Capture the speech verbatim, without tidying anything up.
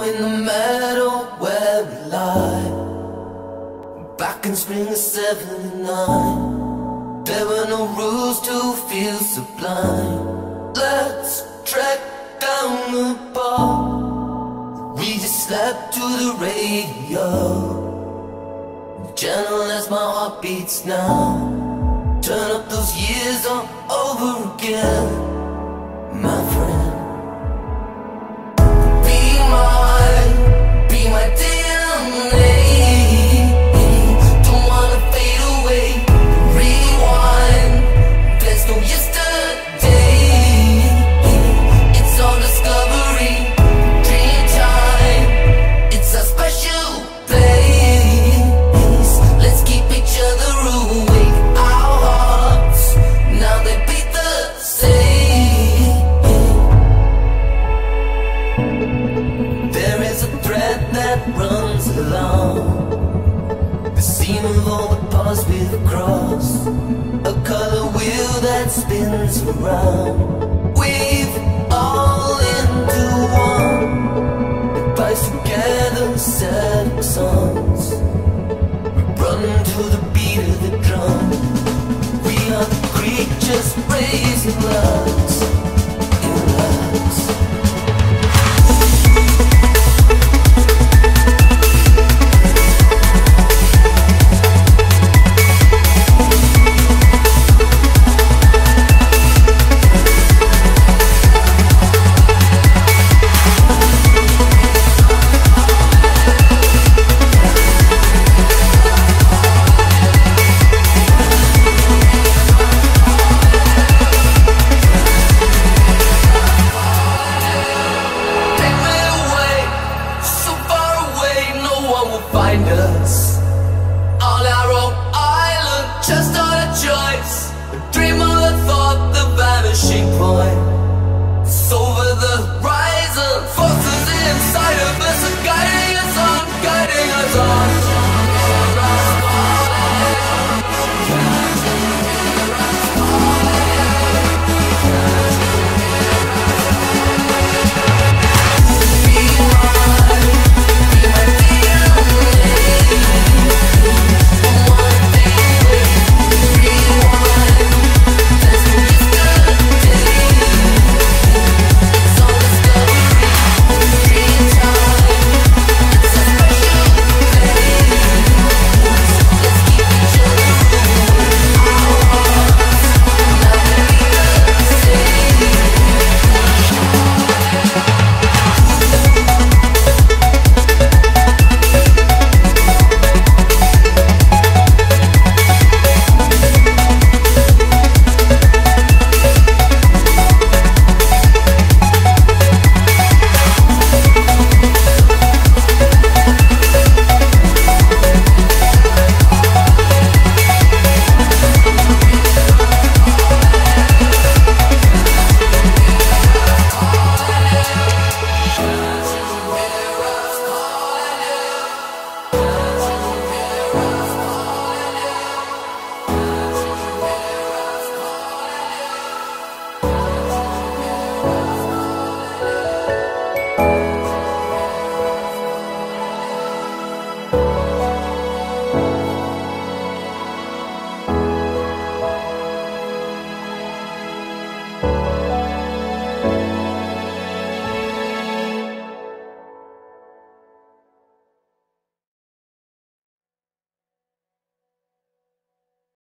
in the meadow where we lie, back in spring of seventy-nine, there were no rules to feel sublime. Let's track down the bar, we just slept to the radio, gentle as my heart beats now. Turn up those years all over again, my friend. Be mine, be my D N A. Don't wanna fade away. Rewind, there's no yesterday. It's all discovery, dream time. It's a special place. Let's keep each other awake. Our hearts, now they beat the same. There is a thread that runs along the seam of all the paths we've crossed, a color wheel that spins around. We've all